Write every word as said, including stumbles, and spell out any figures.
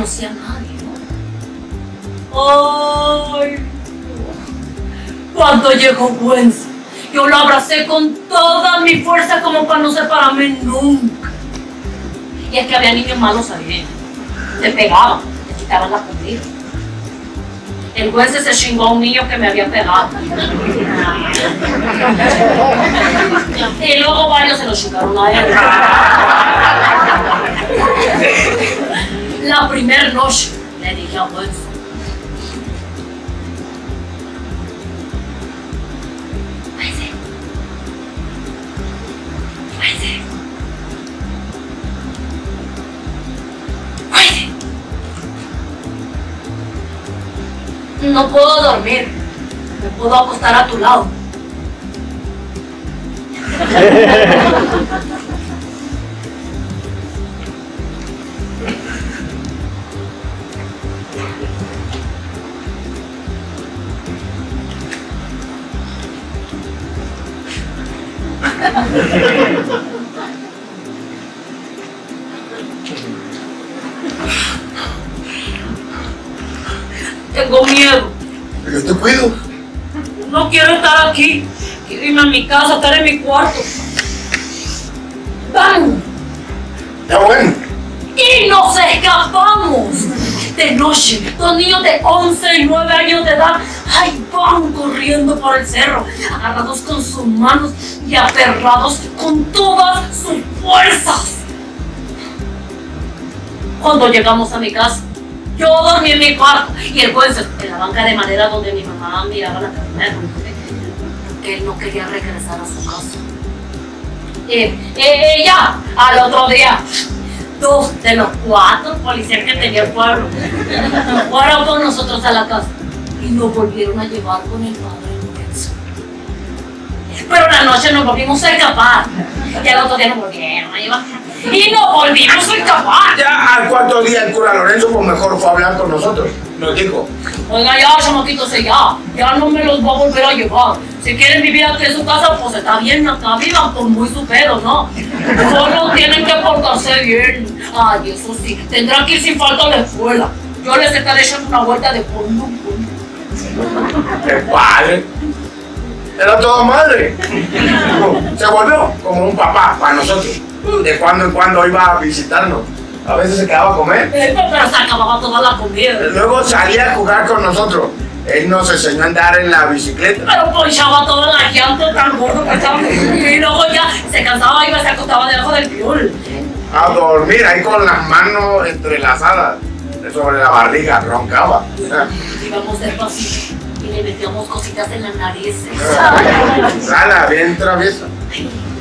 conocía a nadie, ¿no? ¡Ay! Cuando llegó Gwenza, yo lo abracé con toda mi fuerza como para no separarme nunca. Y es que había niños malos ahí. Te pegaban, te quitaban la comida. El Gwenza se chingó a un niño que me había pegado. Y luego varios se lo chingaron a él. La primera noche le dije a Gwenza: no puedo dormir, me puedo acostar a tu lado. Tengo miedo. Yo te cuido. No quiero estar aquí. Quiero irme a mi casa, estar en mi cuarto. ¡Vamos! Está bueno. Y nos escapamos. De noche, dos niños de once y nueve años de edad, ay, van corriendo por el cerro, agarrados con sus manos y aferrados con todas sus fuerzas. Cuando llegamos a mi casa, yo dormí en mi cuarto y el Gwenza en la banca de madera donde mi mamá miraba la carnera, porque él no quería regresar a su casa. Y, y, y ya, al otro día, dos de los cuatro policías que tenía el pueblo fueron con nosotros a la casa y nos volvieron a llevar con el padre Lorenzo. Pero una noche nos volvimos a escapar y al otro día nos volvieron a llevar y nos volvimos a escapar. Ya al cuarto día el cura Lorenzo pues mejor fue a hablar con nosotros. Nos dijo: oiga ya, chamaquitos, ya, ya no me los va a volver a llevar. Si quieren vivir aquí en su casa, pues está bien, acá vivan por muy su pedo, ¿no? Solo tienen que portarse bien. Ay, eso sí, tendrán que ir sin falta a la escuela. Yo les estaré echando una vuelta de fondo. El padre era todo madre. Se volvió como un papá para nosotros. De cuando en cuando iba a visitarnos. A veces se quedaba a comer. Pero se acababa toda la comida. Luego salía a jugar con nosotros. Él nos enseñó a andar en la bicicleta. Pero ponchaba todas las llantas tan gordo que estaba. Y luego ya se cansaba y se acostaba debajo del piol. A dormir ahí con las manos entrelazadas sobre la barriga, roncaba. Íbamos despacito y le metíamos cositas en la nariz. Sala, bien traviesa.